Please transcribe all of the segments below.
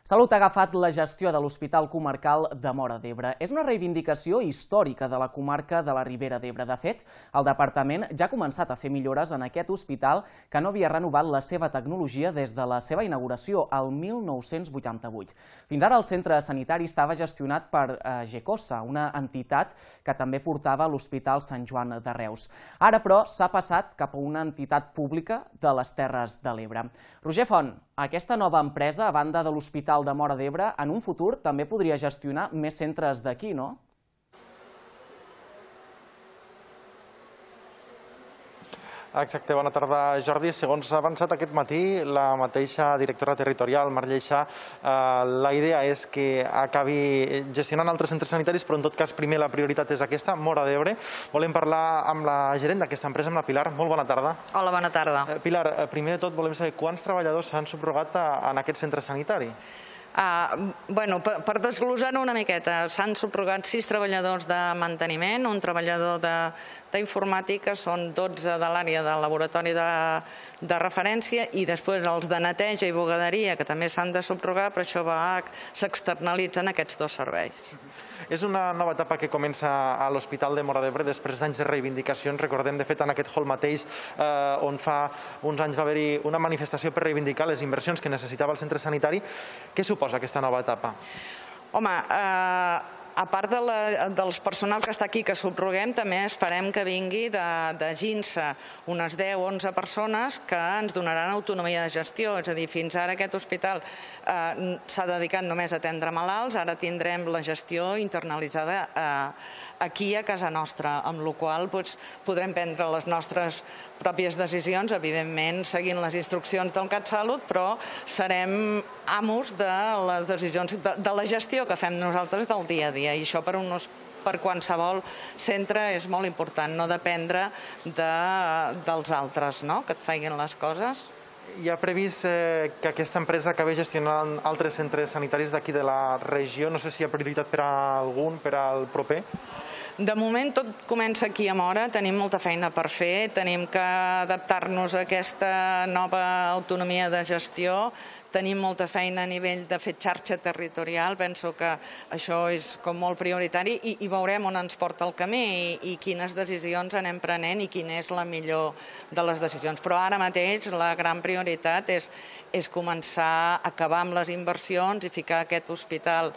Salut ha agafat la gestió de l'Hospital Comarcal de Móra d'Ebre. És una reivindicació històrica de la comarca de la Ribera d'Ebre. De fet, el departament ja ha començat a fer millores en aquest hospital que no havia renovat la seva tecnologia des de la seva inauguració, el 1988. Fins ara el centre sanitari estava gestionat per Gecosa, una entitat que també portava l'Hospital Sant Joan de Reus. Ara, però, s'ha passat cap a una entitat pública de les Terres de l'Ebre. Roger Font, aquesta nova empresa, a banda de l'Hospital de Móra d'Ebre, en un futur també podria gestionar més centres d'aquí, no? Exacte, bona tarda, Jordi. Segons ha avançat aquest matí, la mateixa directora territorial, Mar Lleixa, la idea és que acabi gestionant altres centres sanitaris, però en tot cas primer la prioritat és aquesta, Móra d'Ebre. Volem parlar amb la gerent d'aquesta empresa, amb la Pilar. Molt bona tarda. Hola, bona tarda. Pilar, primer de tot volem saber quants treballadors s'han subrogat en aquest centre sanitari? Per desglosar-ho una miqueta, s'han subrogat 6 treballadors de manteniment, un treballador d'informàtica, són 12 de l'àrea del laboratori de referència i després els de neteja i bugaderia, que també s'han de subrogar, però això s'externalitzen aquests 2 serveis. És una nova etapa que comença a l'Hospital de Móra d'Ebre després d'anys de reivindicacions. Recordem, de fet, en aquest hall mateix, on fa uns anys va haver-hi una manifestació per reivindicar les inversions que necessitava el centre sanitari. Què suposa aquesta nova etapa? Home, a part del personal que està aquí que subroguem, també esperem que vingui de GINSA unes 10-11 persones que ens donaran autonomia de gestió. És a dir, fins ara aquest hospital s'ha dedicat només a atendre malalts, ara tindrem la gestió internalitzada aquí a casa nostra, amb la qual cosa podrem prendre les nostres pròpies decisions, evidentment seguint les instruccions del CatSalut, però serem amos de les decisions de la gestió que fem nosaltres del dia a dia, i això per qualsevol centre és molt important, no dependre dels altres, que et feien les coses. Hi ha previst que aquesta empresa acabi gestionant altres centres sanitaris d'aquí de la regió? No sé si hi ha prioritat per a algun, per al proper? De moment tot comença aquí a Móra, tenim molta feina per fer, tenim que adaptar-nos a aquesta nova autonomia de gestió, tenim molta feina a nivell de fer xarxa territorial, penso que això és com molt prioritari i veurem on ens porta el camí i quines decisions anem prenent i quina és la millor de les decisions. Però ara mateix la gran prioritat és començar a acabar amb les inversions i ficar aquest hospital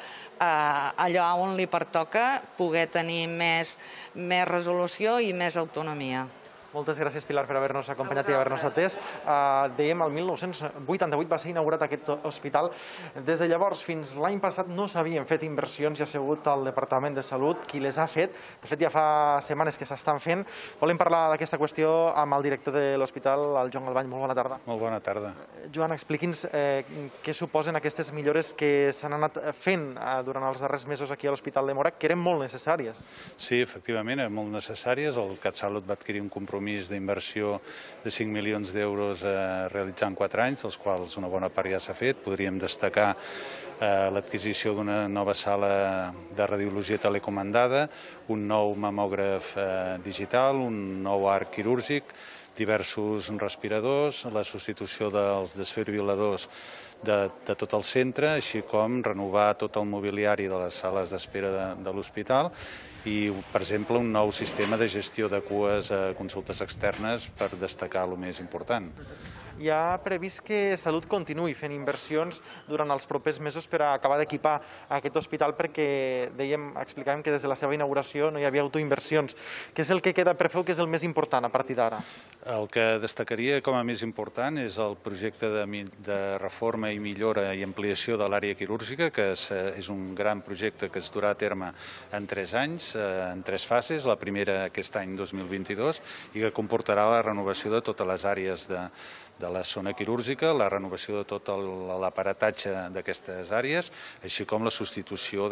allò on li pertoca, poder tenir més resolució i més autonomia. Moltes gràcies, Pilar, per haver-nos acompanyat i haver-nos atès. Dèiem, el 1988 va ser inaugurat aquest hospital. Des de llavors fins l'any passat no s'havien fet inversions i ha sigut el Departament de Salut qui les ha fet. De fet, ja fa setmanes que s'estan fent. Volem parlar d'aquesta qüestió amb el director de l'hospital, el Joan Galbany. Molt bona tarda. Molt bona tarda. Joan, expliqui'ns què suposen aquestes millores que s'han anat fent durant els darrers mesos aquí a l'Hospital de Móra, que eren molt necessàries. Sí, efectivament, eren molt necessàries. El CatSalut va adquirir un compromís d'inversió de 5 milions d'euros a realitzar en 4 anys, dels quals una bona part ja s'ha fet. Podríem destacar l'adquisició d'una nova sala de radiologia telecomandada, un nou mamògraf digital, un nou arc quirúrgic, diversos respiradors, la substitució dels desfibril·ladors de tot el centre, així com renovar tot el mobiliari de les sales d'espera de l'hospital i, per exemple, un nou sistema de gestió de cues a consultes externes per destacar el més important. Hi ha previst que Salut continuï fent inversions durant els propers mesos per acabar d'equipar aquest hospital perquè, explicàvem que des de la seva inauguració no hi havia autoinversions. Què és el que queda per fer o què és el més important a partir d'ara? El que destacaria com a més important és el projecte de reforma i millora i ampliació de l'àrea quirúrgica, que és un gran projecte que es durà a terme en 3 anys, en 3 fases. La primera aquest any 2022 i que comportarà la renovació de totes les àrees de la zona quirúrgica, la renovació de tot l'aparatatge d'aquestes àrees, així com la substitució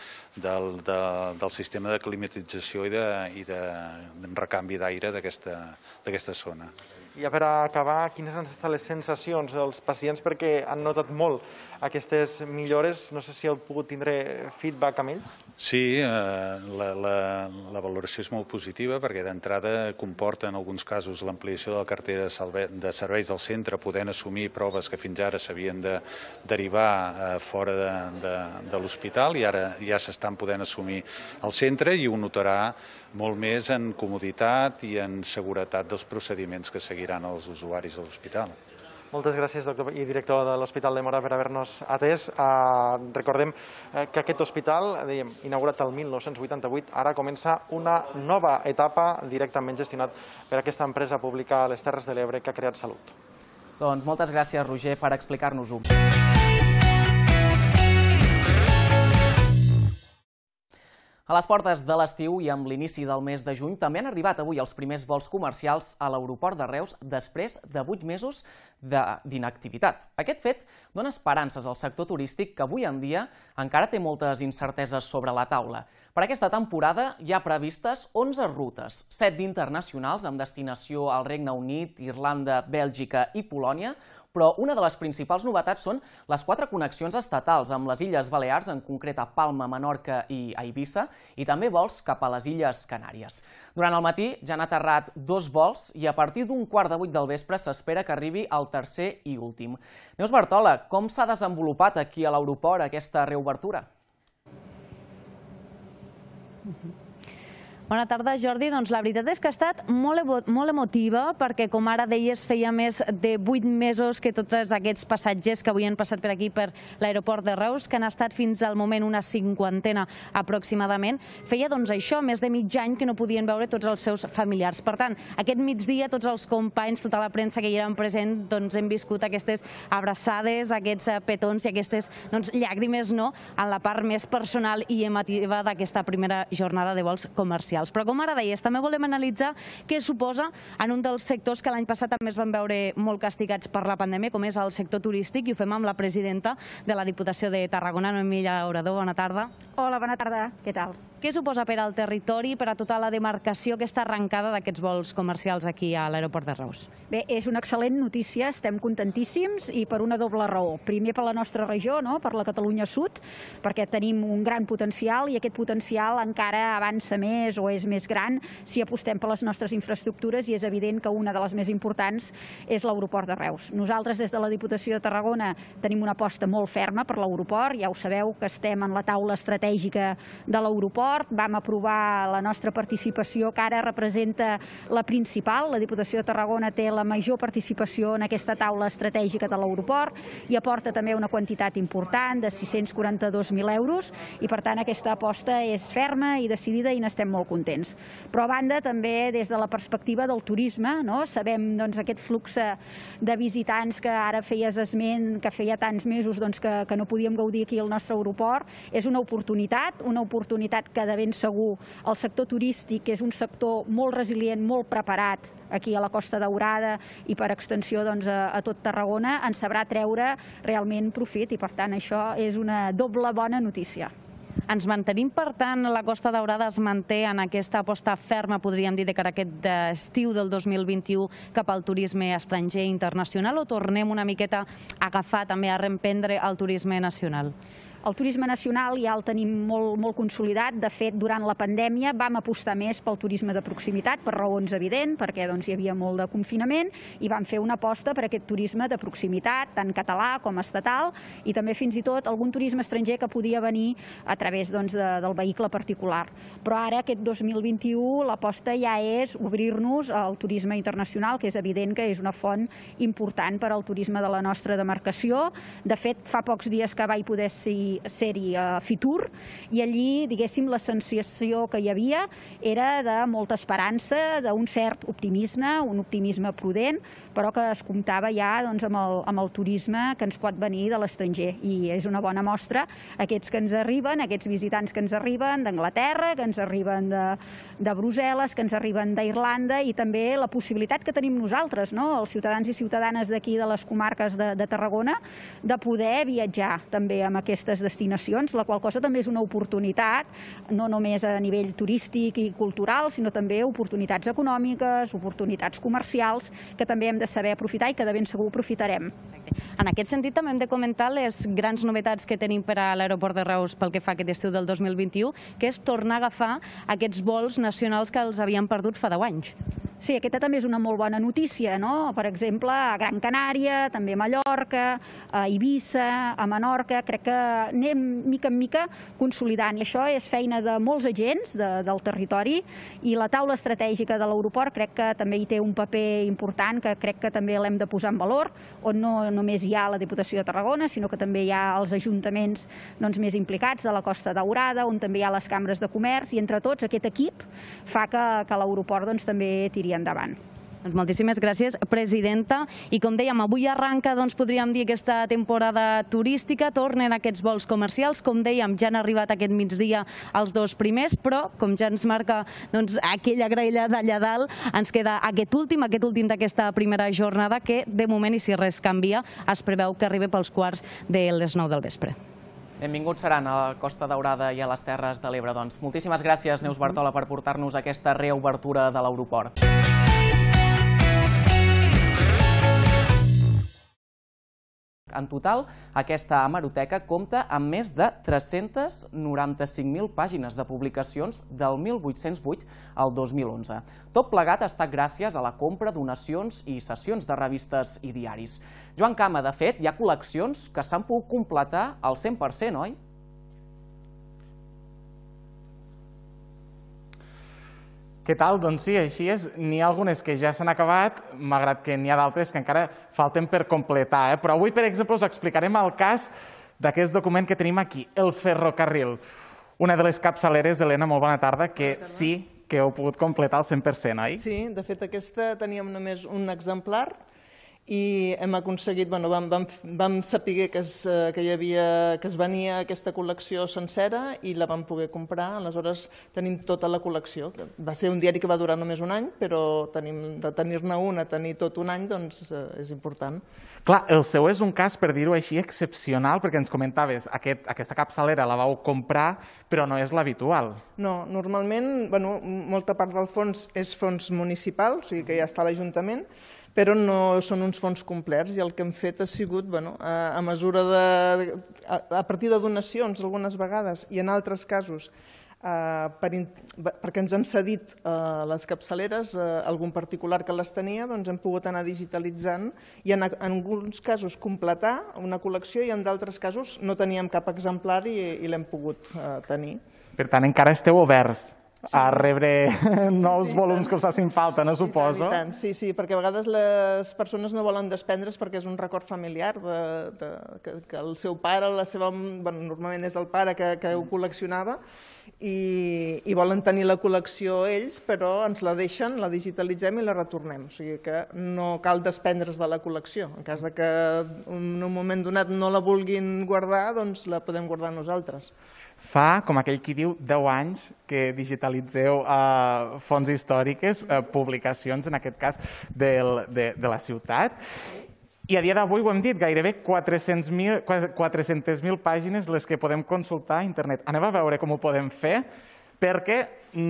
del sistema de climatització i de recanvi d'aire d'aquesta zona. I per acabar, quines han estat les sensacions dels pacients perquè han notat molt aquestes millores? No sé si heu pogut tindre feedback amb ells. Sí, la valoració és molt positiva perquè d'entrada comporta en alguns casos l'ampliació de la cartera de serveis del centre, podent assumir proves que fins ara s'havien de derivar fora de l'hospital i ara ja s'estan podent assumir al centre i ho notarà molt més en comoditat i en seguretat dels procediments que seguiran els usuaris de l'hospital. Moltes gràcies, doctor i director de l'Hospital de Móra, per haver-nos atès. Recordem que aquest hospital, dèiem, inaugurat el 1988, ara comença una nova etapa directament gestionat per aquesta empresa pública a les Terres de l'Ebre que ha creat Salut. Doncs moltes gràcies, Roger, per explicar-nos-ho. A les portes de l'estiu i amb l'inici del mes de juny també han arribat avui els primers vols comercials a l'aeroport de Reus després de 8 mesos d'inactivitat. Aquest fet dona esperances al sector turístic que avui en dia encara té moltes incerteses sobre la taula. Per aquesta temporada hi ha previstes 11 rutes, 7 d'internacionals amb destinació al Regne Unit, Irlanda, Bèlgica i Polònia, però una de les principals novetats són les 4 connexions estatals amb les Illes Balears, en concret a Palma, Menorca i a Eivissa, i també vols cap a les Illes Canàries. Durant el matí ja han aterrat 2 vols i a partir d'un 7:15 del vespre s'espera que arribi el tercer i últim. Neus Bartola, com s'ha desenvolupat aquí a l'aeroport aquesta reobertura? Bona tarda, Jordi. Doncs la veritat és que ha estat molt emotiva perquè, com ara deies, feia més de 8 mesos que tots aquests passatgers que avui han passat per aquí, per l'aeroport de Reus, que han estat fins al moment una 50ena aproximadament, feia doncs això, més de mig any que no podien veure tots els seus familiars. Per tant, aquest migdia tots els companys, tota la premsa que hi eren present, doncs hem viscut aquestes abraçades, aquests petons i aquestes llàgrimes en la part més personal i emotiva d'aquesta primera jornada de vols comercials. Però, com ara deies, també volem analitzar què suposa en un dels sectors que l'any passat també es van veure molt castigats per la pandèmia, com és el sector turístic, i ho fem amb la presidenta de la Diputació de Tarragona, Noemí Llauradó. Bona tarda. Hola, bona tarda. Què tal? Què suposa per al territori, per a tota la demarcació, aquesta arrencada d'aquests vols comercials aquí a l'aeroport de Reus? Bé, és una excel·lent notícia, estem contentíssims i per una doble raó. Primer per la nostra regió, per la Catalunya Sud, perquè tenim un gran potencial i aquest potencial encara avança més o és més gran si apostem per les nostres infraestructures i és evident que una de les més importants és l'aeroport de Reus. Nosaltres des de la Diputació de Tarragona tenim una aposta molt ferma per l'aeroport, ja ho sabeu que estem en la taula estratègica de l'aeroport, vam aprovar la nostra participació que ara representa la principal, la Diputació de Tarragona té la major participació en aquesta taula estratègica de l'aeroport i aporta també una quantitat important de 642.000 euros i per tant aquesta aposta és ferma i decidida i n'estem molt contents. Però a banda també des de la perspectiva del turisme, sabem aquest flux de visitants que ara feies esment, que feia tants mesos que no podíem gaudir aquí al nostre aeroport, és una oportunitat que de ben segur el sector turístic, que és un sector molt resilient, molt preparat aquí a la Costa Daurada i per extensió a tot Tarragona, en sabrà treure realment profit i per tant això és una doble bona notícia. Ens mantenim, per tant, la Costa Daurada es manté en aquesta aposta ferma, podríem dir, de cara a aquest estiu del 2021 cap al turisme estranger i internacional, o tornem una miqueta a agafar, també a reemprendre el turisme nacional? El turisme nacional ja el tenim molt consolidat. De fet, durant la pandèmia vam apostar més pel turisme de proximitat, per raons evidents, perquè hi havia molt de confinament, i vam fer una aposta per aquest turisme de proximitat, tant català com estatal, i també fins i tot algun turisme estranger que podia venir a través del vehicle particular. Però ara, aquest 2021, l'aposta ja és obrir-nos al turisme internacional, que és evident que és una font important per al turisme de la nostra demarcació. De fet, fa pocs dies que vaig poder ser-hi a Fitur i allí, diguéssim, la sensació que hi havia era de molta esperança, d'un cert optimisme, un optimisme prudent, però que es comptava ja amb el turisme que ens pot venir de l'estranger. I és una bona mostra aquests que ens arriben, aquests visitants que ens arriben d'Anglaterra, que ens arriben de Brussel·les, que ens arriben d'Irlanda i també la possibilitat que tenim nosaltres, els ciutadans i ciutadanes d'aquí de les comarques de Tarragona, de poder viatjar també amb aquestes aquestes destinacions, la qual cosa també és una oportunitat, no només a nivell turístic i cultural, sinó també oportunitats econòmiques, oportunitats comercials, que també hem de saber aprofitar i que de ben segur aprofitarem. En aquest sentit també hem de comentar les grans novetats que tenim per a l'aeroport de Reus pel que fa a aquest estiu del 2021, que és tornar a agafar aquests vols nacionals que els havíem perdut fa 10 anys. Sí, aquesta també és una molt bona notícia, no? Per exemple, a Gran Canària, també a Mallorca, a Eivissa, a Menorca. Crec que anem mica en mica consolidant. I això és feina de molts agents del territori i la taula estratègica de l'aeroport crec que també hi té un paper important que crec que també l'hem de posar en valor, on no només hi ha la Diputació de Tarragona, sinó que també hi ha els ajuntaments més implicats de la Costa Daurada, on també hi ha les cambres de comerç, i entre tots aquest equip fa que l'aeroport també tiri endavant. Moltíssimes gràcies, presidenta. I com dèiem, avui arranca, podríem dir, aquesta temporada turística, tornen aquests vols comercials. Com dèiem, ja han arribat aquest migdia els 2 primers, però, com ja ens marca aquella graella d'allà dalt, ens queda aquest últim d'aquesta primera jornada, que de moment, i si res canvia, es preveu que arribi pels quarts de les 9 del vespre. Benvinguts seran a la Costa Daurada i a les Terres de l'Ebre. Moltíssimes gràcies, Neus Bartola, per portar-nos aquesta reobertura de l'aeroport. En total, aquesta hemeroteca compta amb més de 395.000 pàgines de publicacions del 1808 al 2011. Tot plegat ha estat gràcies a la compra, donacions i cessions de revistes i diaris. Joan Cama, de fet, hi ha col·leccions que s'han pogut completar al 100%, oi? Què tal? Doncs sí, així és. N'hi ha algunes que ja s'han acabat, malgrat que n'hi ha d'altres que encara falten per completar. Però avui, per exemple, us explicarem el cas d'aquest document que tenim aquí, el ferrocarril. Una de les capçaleres, Helena, molt bona tarda, que sí que heu pogut completar al 100%, oi? Sí, de fet aquesta teníem només un exemplar i hem aconseguit, vam saber que es venia aquesta col·lecció sencera i la vam poder comprar, aleshores tenim tota la col·lecció. Va ser un diari que va durar només un any, però de tenir-ne un a tenir tot un any, doncs és important. Clar, el seu és un cas, per dir-ho així, excepcional, perquè ens comentaves, aquesta capçalera la vau comprar, però no és l'habitual. No, normalment, molta part del fons és fons municipal, o sigui que ja està a l'Ajuntament, però no són uns fons complets i el que hem fet ha sigut, a mesura a partir de donacions algunes vegades i en altres casos perquè ens han cedit les capçaleres, algun particular que les tenia, doncs hem pogut anar digitalitzant i en alguns casos completar una col·lecció i en d'altres casos no teníem cap exemplar i l'hem pogut tenir. Per tant, encara esteu oberts a rebre nous volums que us facin falta, no suposo? Sí, perquè a vegades les persones no volen desprendre's perquè és un record familiar que el seu pare o la seva... Normalment és el pare que ho col·leccionava i volen tenir la col·lecció ells, però ens la deixen, la digitalitzem i la retornem. O sigui que no cal desprendre's de la col·lecció. En cas que en un moment donat no la vulguin guardar, doncs la podem guardar nosaltres. Fa, com aquell qui diu, 10 anys que digitalitzeu fonts històriques, publicacions, en aquest cas, de la ciutat. I a dia d'avui, ho hem dit, gairebé 400.000 pàgines les que podem consultar a internet. Anem a veure com ho podem fer, perquè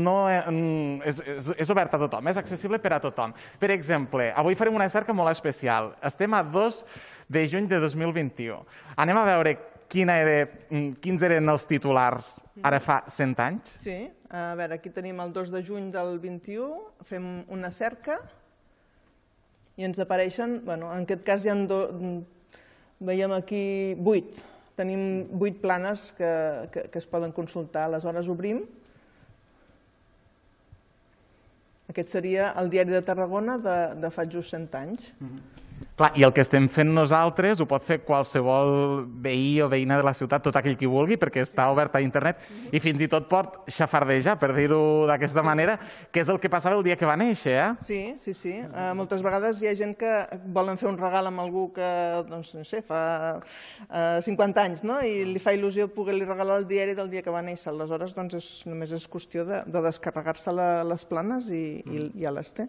és obert a tothom, és accessible per a tothom. Per exemple, avui farem una cerca molt especial. Estem a 2 de juny de 2021. Anem a veure quins eren els titulars ara fa 100 anys? Sí, a veure, aquí tenim el 2 de juny del 21, fem una cerca i ens apareixen, en aquest cas hi ha, veiem aquí 8, tenim 8 planes que es poden consultar, aleshores obrim. Aquest seria el Diari de Tarragona de fa just 100 anys. Clar, i el que estem fent nosaltres ho pot fer qualsevol veí o veïna de la ciutat, tot aquell qui vulgui, perquè està obert a internet i fins i tot pot xafardejar, per dir-ho d'aquesta manera, que és el que passava el dia que va néixer, eh? Sí. Moltes vegades hi ha gent que volen fer un regal amb algú que, doncs, no sé, fa 50 anys, no? I li fa il·lusió poder-li regalar el diari del dia que va néixer. Aleshores, doncs, només és qüestió de descarregar-se les planes i ja les té.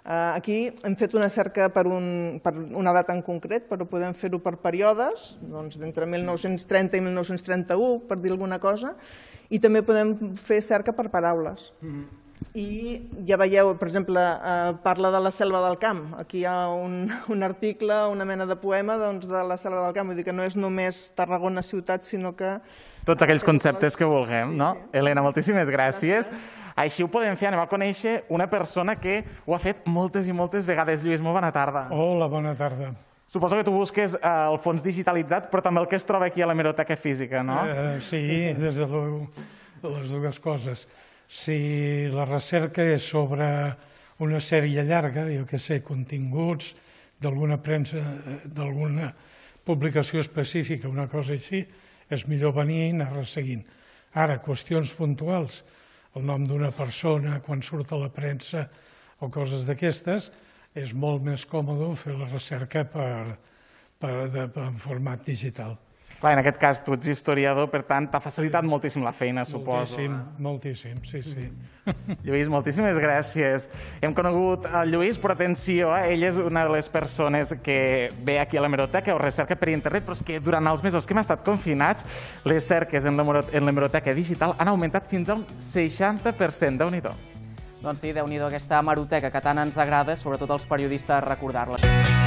Aquí hem fet una cerca per una data en concret, però podem fer-ho per períodes, d'entre 1930 i 1931, per dir alguna cosa, i també podem fer cerca per paraules. I ja veieu, per exemple, parla de la selva del camp. Aquí hi ha un article, una mena de poema de la selva del camp. Vull dir que no és només Tarragona ciutat, sinó que... Tots aquells conceptes que vulguem, no? Helena, moltíssimes gràcies. Així ho podem fer, anem a conèixer una persona que ho ha fet moltes i moltes vegades. Lluís, molt bona tarda. Hola, bona tarda. Suposo que tu busques el fons digitalitzat, però també el que es troba aquí a l'hemeroteca física, no? Sí, des de les dues coses. Si la recerca és sobre una sèrie llarga, jo què sé, continguts d'alguna premsa, d'alguna publicació específica, una cosa així, és millor venir i anar resseguint. Ara, qüestions puntuals, el nom d'una persona quan surt a la premsa o coses d'aquestes, és molt més còmode fer la recerca en format digital. Clar, en aquest cas tu ets historiador, per tant, t'ha facilitat moltíssim la feina, suposo. Moltíssim, sí. Lluís, moltíssimes gràcies. Hem conegut el Lluís, però atenció, ell és una de les persones que ve aquí a l'hemeroteca o recerca per internet, però és que durant els mesos que hem estat confinats, les cerques en l'hemeroteca digital han augmentat fins a un 60%. Déu-n'hi-do. Doncs sí, déu-n'hi-do aquesta hemeroteca que tant ens agrada, sobretot als periodistes, recordar-la.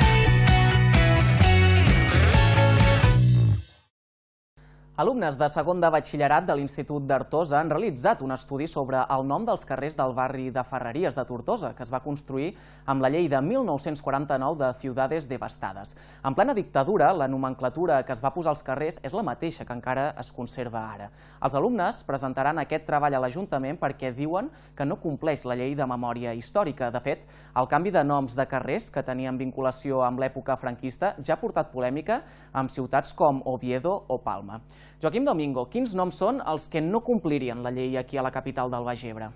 Alumnes de segon de batxillerat de l'Institut d'Artosa han realitzat un estudi sobre el nom dels carrers del barri de Ferreries de Tortosa, que es va construir amb la llei de 1949 de Ciudades Devastades. En plena dictadura, la nomenclatura que es va posar als carrers és la mateixa que encara es conserva ara. Els alumnes presentaran aquest treball a l'Ajuntament perquè diuen que no compleix la llei de memòria històrica. De fet, el canvi de noms de carrers que tenien vinculació amb l'època franquista ja ha portat polèmica amb ciutats com Oviedo o Palma. Joaquim Domingo, quins noms són els que no complirien la llei aquí a la capital del Baix Ebre?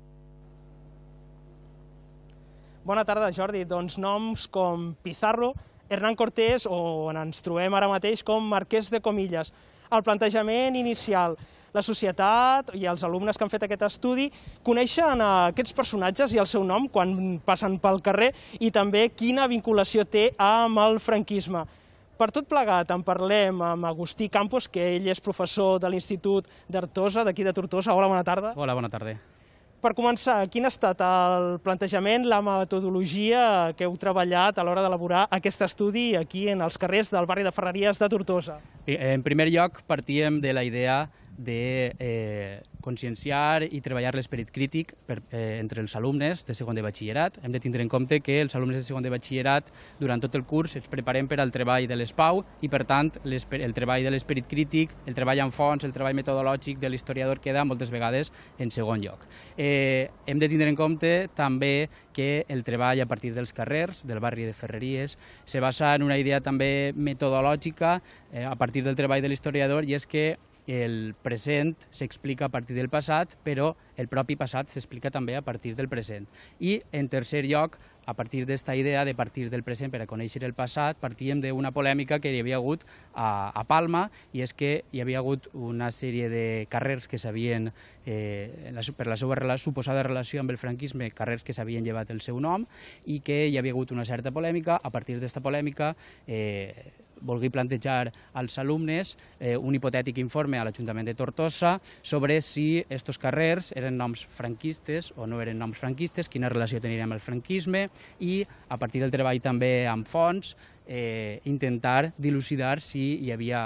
Bona tarda, Jordi. Doncs noms com Pizarro, Hernán Cortés o on ens trobem ara mateix com Marquès de Comillas. El plantejament inicial, la societat i els alumnes que han fet aquest estudi coneixen aquests personatges i el seu nom quan passen pel carrer i també quina vinculació té amb el franquisme. Per tot plegat en parlem amb Agustí Campos, que ell és professor de l'Institut d'Artosa, d'aquí de Tortosa. Hola, bona tarda. Hola, bona tarda. Per començar, quin ha estat el plantejament, la metodologia que heu treballat a l'hora d'elaborar aquest estudi aquí en els carrers del barri de Ferreries de Tortosa? En primer lloc, partíem de la idea de conscienciar i treballar l'esperit crític entre els alumnes de segon de batxillerat. Hem de tindre en compte que els alumnes de segon de batxillerat durant tot el curs ens preparem per al treball de l'ESPAU i, per tant, el treball de l'esperit crític, el treball en fons, el treball metodològic de l'historiador queda moltes vegades en segon lloc. Hem de tindre en compte també que el treball a partir dels carrers del barri de Ferreries se basa en una idea també metodològica a partir del treball de l'historiador, i és que el present s'explica a partir del passat, però el propi passat s'explica també a partir del present. I, en tercer lloc, a partir d'aquesta idea de partir del present per a conèixer el passat, partíem d'una polèmica que hi havia hagut a Palma, i és que hi havia hagut una sèrie de carrers que s'havien, per la seva suposada relació amb el franquisme, carrers que s'havien llevat el seu nom, i que hi havia hagut una certa polèmica. A partir d'aquesta polèmica, volgui plantejar als alumnes un hipotètic informe a l'Ajuntament de Tortosa sobre si aquests carrers eren noms franquistes o no eren noms franquistes, quina relació tenien amb el franquisme, i a partir del treball també amb fons intentar dilucidar si hi havia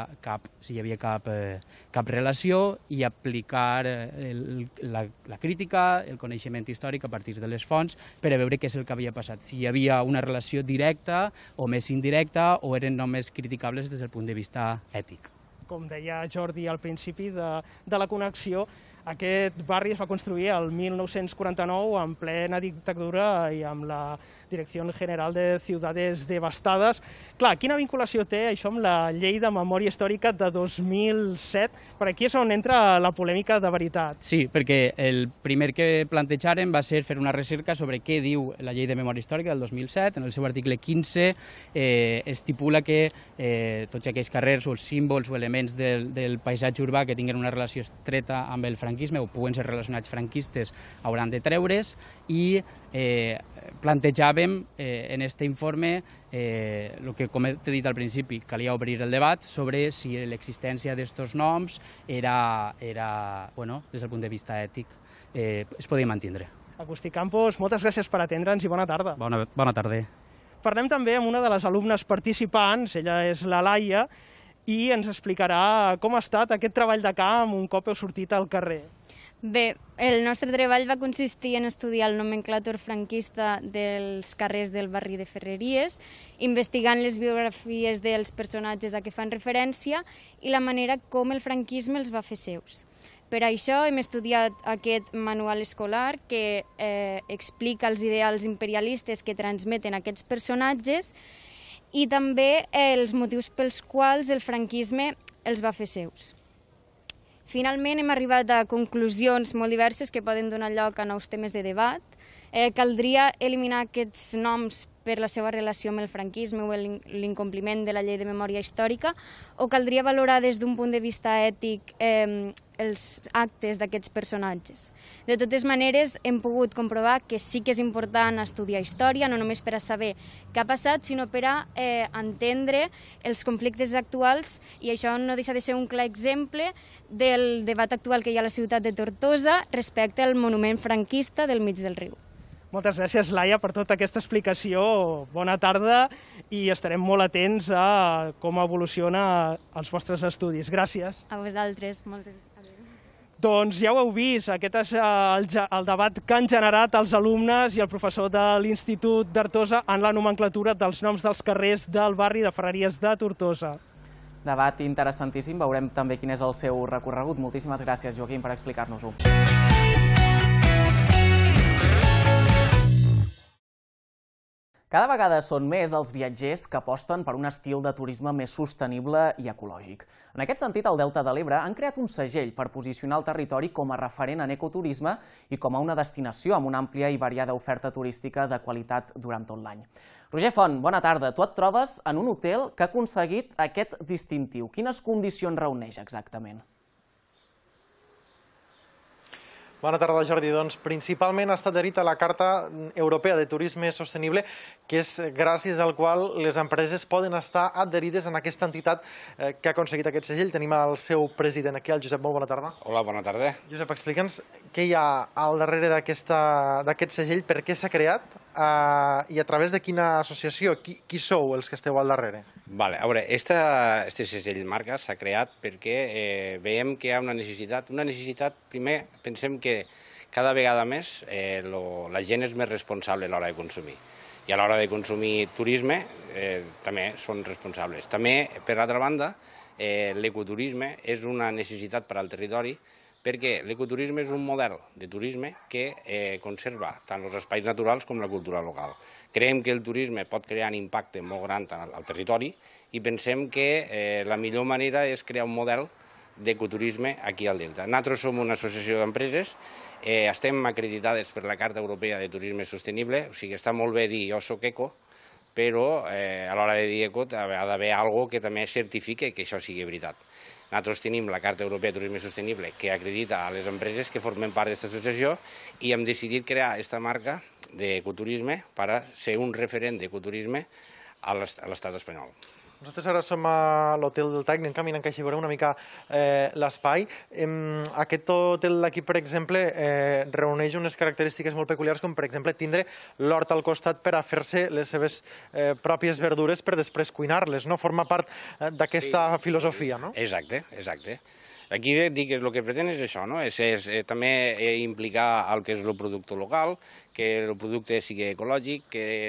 cap relació i aplicar la crítica, el coneixement històric a partir de les fonts per a veure què és el que havia passat, si hi havia una relació directa o més indirecta o eren només criticables des del punt de vista ètic. Com deia Jordi al principi de la connexió, aquest barri es va construir el 1949 en plena dictadura i amb la Direcció General de Ciudades Devastades. Clar, quina vinculació té això amb la Llei de Memòria Històrica de 2007? Per aquí és on entra la polèmica de veritat. Sí, perquè el primer que plantejaren va ser fer una recerca sobre què diu la Llei de Memòria Històrica del 2007. En el seu article 15 estipula que tots aquells carrers o els símbols o elements del paisatge urbà que tinguin una relació estreta amb el franquisme o puguen ser relacionats franquistes hauran de treure's, i plantejàvem en aquest informe el que, com t'he dit al principi, calia obrir el debat sobre si l'existència d'aquests noms era, des del punt de vista ètic, es podia mantindre. Agustí Campos, moltes gràcies per atendre'ns i bona tarda. Bona tarda. Parlem també amb una de les alumnes participants, ella és la Laia, i ens explicarà com ha estat aquest treball de camp un cop heu sortit al carrer. Bé, el nostre treball va consistir en estudiar el nomenclàtor franquista dels carrers del barri de Ferreries, investigant les biografies dels personatges a què fan referència i la manera com el franquisme els va fer seus. Per això hem estudiat aquest manual escolar que explica els ideals imperialistes que transmeten aquests personatges i també els motius pels quals el franquisme els va fer seus. Finalment hem arribat a conclusions molt diverses que poden donar lloc a nous temes de debat. Caldria eliminar aquests noms per la seva relació amb el franquisme o l'incompliment de la llei de memòria històrica, o caldria valorar des d'un punt de vista ètic els actes d'aquests personatges. De totes maneres, hem pogut comprovar que sí que és important estudiar història, no només per a saber què ha passat, sinó per a entendre els conflictes actuals, i això no deixa de ser un clar exemple del debat actual que hi ha a la ciutat de Tortosa respecte al monument franquista del mig del riu. Moltes gràcies, Laia, per tota aquesta explicació. Bona tarda i estarem molt atents a com evoluciona els vostres estudis. Gràcies. A vosaltres. Moltes gràcies. Doncs ja ho heu vist, aquest és el debat que han generat els alumnes i el professor de l'Institut d'Artosa en la nomenclatura dels noms dels carrers del barri de Ferreries de Tortosa. Debat interessantíssim, veurem també quin és el seu recorregut. Moltíssimes gràcies, Joaquim, per explicar-nos-ho. Cada vegada són més els viatgers que aposten per un estil de turisme més sostenible i ecològic. En aquest sentit, al Delta de l'Ebre han creat un segell per posicionar el territori com a referent en ecoturisme i com a una destinació amb una àmplia i variada oferta turística de qualitat durant tot l'any. Roger Font, bona tarda. Tu et trobes en un hotel que ha aconseguit aquest distintiu. Quines condicions reuneix exactament? Bona tarda, Jordi. Doncs principalment ha estat adherit a la Carta Europea de Turisme Sostenible, que és gràcies al qual les empreses poden estar adherides en aquesta entitat que ha aconseguit aquest segell. Tenim el seu president aquí, el Josep. Molt bona tarda. Hola, bona tarda. Josep, explica'ns què hi ha al darrere d'aquest segell, per què s'ha creat i a través de quina associació, qui sou els que esteu al darrere? Vale, a veure, este segell marca s'ha creat perquè veiem que hi ha una necessitat, primer pensem que cada vegada més la gent és més responsable a l'hora de consumir. I a l'hora de consumir turisme també són responsables. També, per altra banda, l'ecoturisme és una necessitat per al territori perquè l'ecoturisme és un model de turisme que conserva tant els espais naturals com la cultura local. Creiem que el turisme pot crear un impacte molt gran al territori i pensem que la millor manera és crear un model d'ecoturisme aquí al Delta. Nosaltres som una associació d'empreses, estem acreditades per la Carta Europea de Turisme Sostenible, o sigui, està molt bé dir jo soc eco, però a l'hora de dir eco ha d'haver alguna cosa que també certifique que això sigui veritat. Nosaltres tenim la Carta Europea de Turisme Sostenible que acredita a les empreses que formen part d'aquesta associació i hem decidit crear aquesta marca d'ecoturisme per ser un referent d'ecoturisme a l'estat espanyol. Nosaltres ara som a l'hotel del Tècnic, caminant que així veureu una mica l'espai. Aquest hotel d'aquí, per exemple, reuneix unes característiques molt peculiars, com per exemple tindre l'hort al costat per a fer-se les seves pròpies verdures per després cuinar-les, no? Forma part d'aquesta filosofia, no? Exacte, exacte. Aquí dic que el que pretén és això, no? És també implicar el que és el producte local, que el producte sigui ecològic,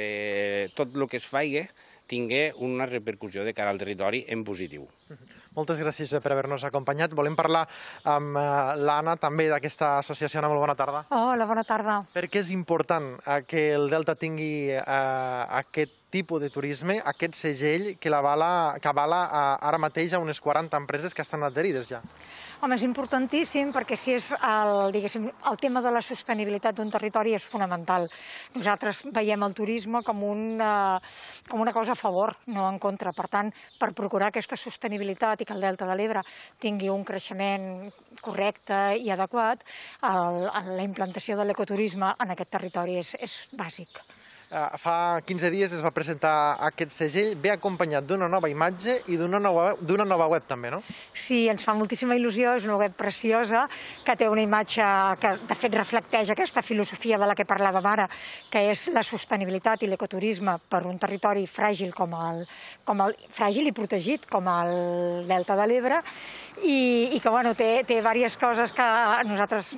que tot el que es faci tingui una repercussió de cara al territori en positiu. Moltes gràcies per haver-nos acompanyat. Volem parlar amb l'Anna, també d'aquesta associació. Anna, molt bona tarda. Hola, bona tarda. Per què és important que el Delta tingui aquest tipus de turisme, aquest segell que avala ara mateix a unes 40 empreses que estan adherides ja. Home, és importantíssim perquè si és el tema de la sostenibilitat d'un territori és fonamental. Nosaltres veiem el turisme com una cosa a favor, no en contra. Per tant, per procurar aquesta sostenibilitat i que el Delta de l'Ebre tingui un creixement correcte i adequat, la implantació de l'ecoturisme en aquest territori és bàsic. Fa 15 dies es va presentar aquest segell, ve acompanyat d'una nova imatge i d'una nova web també, no? Sí, ens fa moltíssima il·lusió, és una web preciosa, que té una imatge que de fet reflecteix aquesta filosofia de la que parlàvem ara, que és la sostenibilitat i l'ecoturisme per un territori fràgil fràgil i protegit com el Delta de l'Ebre, i que té diverses coses que a nosaltres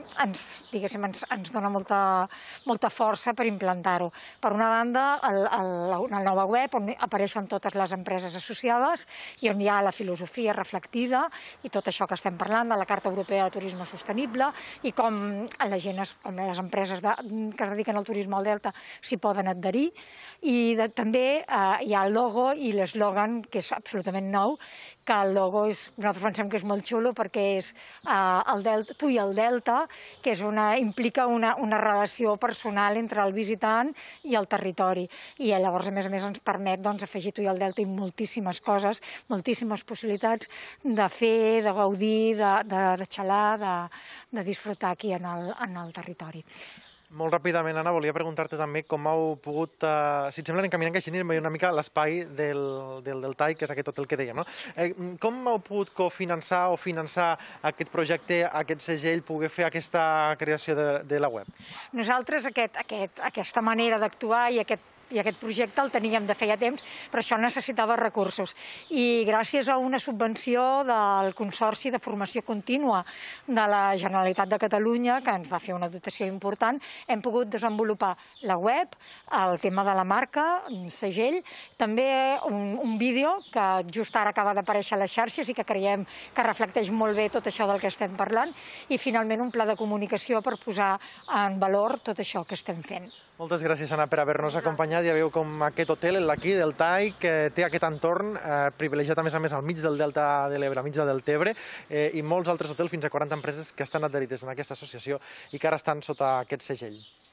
ens dona molta força per implantar-ho. Per una banda, la nova web on apareixen totes les empreses associades i on hi ha la filosofia reflectida i tot això que estem parlant de la Carta Europea de Turisme Sostenible i com les empreses que es dediquen al turisme al Delta s'hi poden adherir. I també hi ha el logo i l'eslògan, que és absolutament nou, que el logo nosaltres pensem que és molt xulo perquè és tu i el Delta, que implica una relació personal entre el visitant i el territori. I llavors, a més, ens permet afegir tu i el Delta i moltíssimes coses, moltíssimes possibilitats de fer, de gaudir, de xalar, de disfrutar aquí en el territori. Molt ràpidament, Anna, volia preguntar-te també com heu pogut, si et sembla, encaminant que anirem una mica a l'espai del TAI, que és aquest hotel que dèiem, no? Com heu pogut cofinançar o finançar aquest projecte, aquest segell, poder fer aquesta creació de la web? Nosaltres aquesta manera d'actuar i aquest projecte el teníem de feia temps, però això necessitava recursos. I gràcies a una subvenció del Consorci de Formació Contínua de la Generalitat de Catalunya, que ens va fer una dotació important, hem pogut desenvolupar la web, el tema de la marca, un segell, també un vídeo que just ara acaba d'aparèixer a les xarxes i que creiem que reflecteix molt bé tot això del que estem parlant, i finalment un pla de comunicació per posar en valor tot això que estem fent. Moltes gràcies, Anna, per haver-nos acompanyat. Ja veieu com aquest hotel, d'aquí, del TAI, que té aquest entorn privilegiat, a més al mig del Delta de l'Ebre, mig del Tebre, i molts altres hotels, fins a 40 empreses que estan adherides en aquesta associació i que ara estan sota aquest segell.